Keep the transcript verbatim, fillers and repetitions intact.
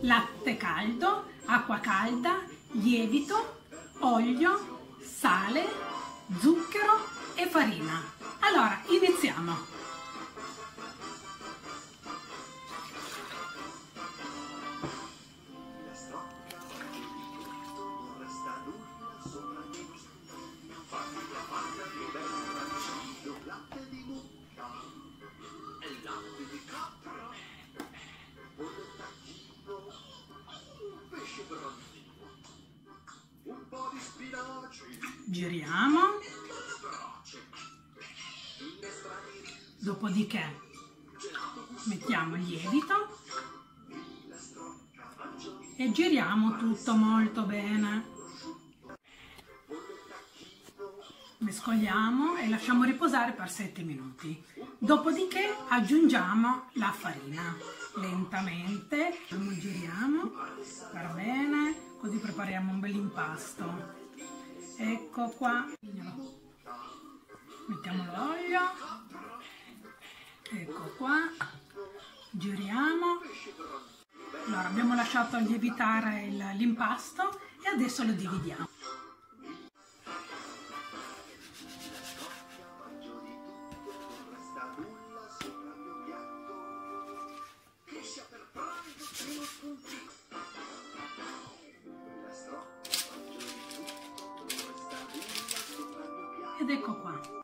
latte caldo, acqua calda, lievito, olio, sale, zucchero e farina. Allora, iniziamo! Giriamo, dopodiché mettiamo il lievito e giriamo tutto molto bene. Mescoliamo e lasciamo riposare per sette minuti. Dopodiché aggiungiamo la farina lentamente, giriamo per bene, così prepariamo un bel impasto. Ecco qua, mettiamo l'olio, ecco qua, giriamo. Allora, abbiamo lasciato lievitare l'impasto e adesso lo dividiamo. Ed ecco qua.